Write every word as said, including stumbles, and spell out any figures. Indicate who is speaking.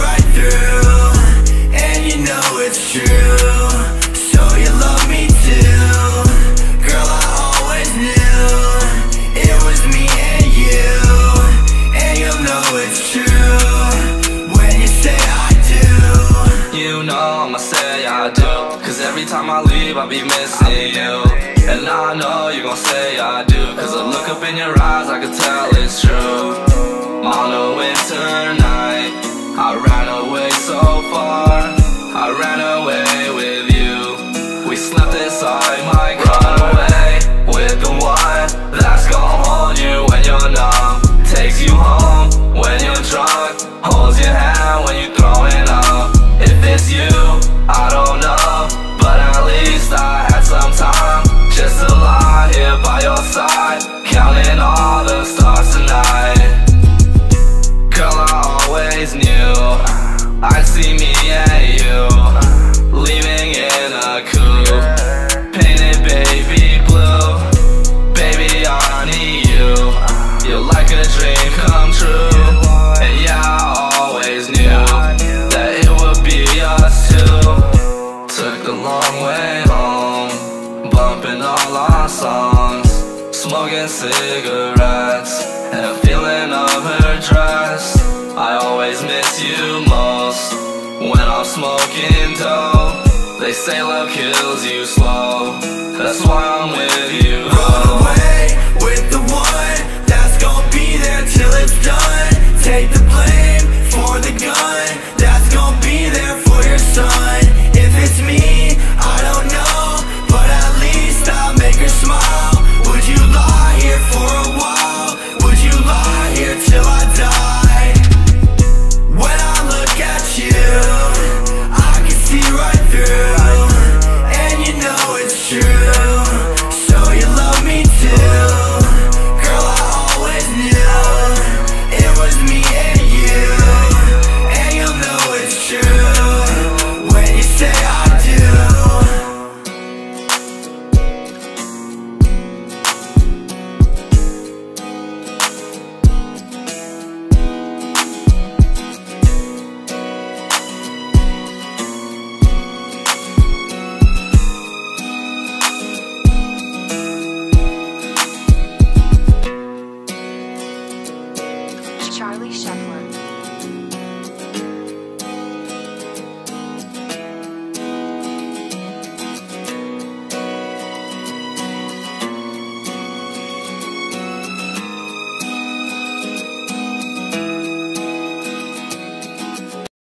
Speaker 1: right through, and you know it's true. So you love me too, girl, I always knew it was me and you, and you'll know it's true when you say I do.
Speaker 2: You know I'ma say I do, cause every time I leave I'll be missing you. And I know you gon' say I do, cause I look up in your eyes, I can tell it's true. On a winter night, I ran away so far, I ran away with you. We slept inside my car. Run away with the one that's gon' hold you when you're numb, takes you home when you're drunk, holds your hand when you're throwing up. If it's you, I don't know, but at least I had some time just to lie here by your side, counting all the stars tonight. Girl, I always knew I'd see me and you leaving in a coupe, painted baby blue. Baby, I need you, you're like a dream come true. And yeah, I always knew that it would be us two. Took the long way home, bumping all our songs, smoking cigarettes and feeling of her dress. I always miss you most when I'm smoking dope. They say love kills you slow, that's why I'm with you.
Speaker 1: Run away with the one that's gonna be there till it's done. Take the blame for the gun that's gonna be there for your son.